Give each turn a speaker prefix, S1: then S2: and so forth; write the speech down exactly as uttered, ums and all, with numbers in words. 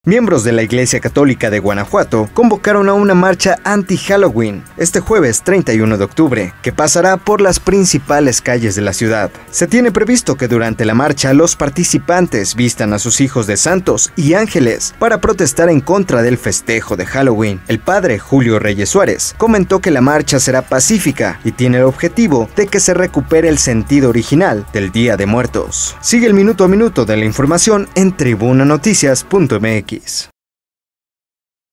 S1: Miembros de la Iglesia Católica de Guanajuato convocaron a una marcha anti-Halloween este jueves treinta y uno de octubre, que pasará por las principales calles de la ciudad. Se tiene previsto que durante la marcha los participantes vistan a sus hijos de santos y ángeles para protestar en contra del festejo de Halloween. El padre Julio Reyes Suárez comentó que la marcha será pacífica y tiene el objetivo de que se recupere el sentido original del Día de Muertos. Sigue el minuto a minuto de la información en tribuna noticias punto m x.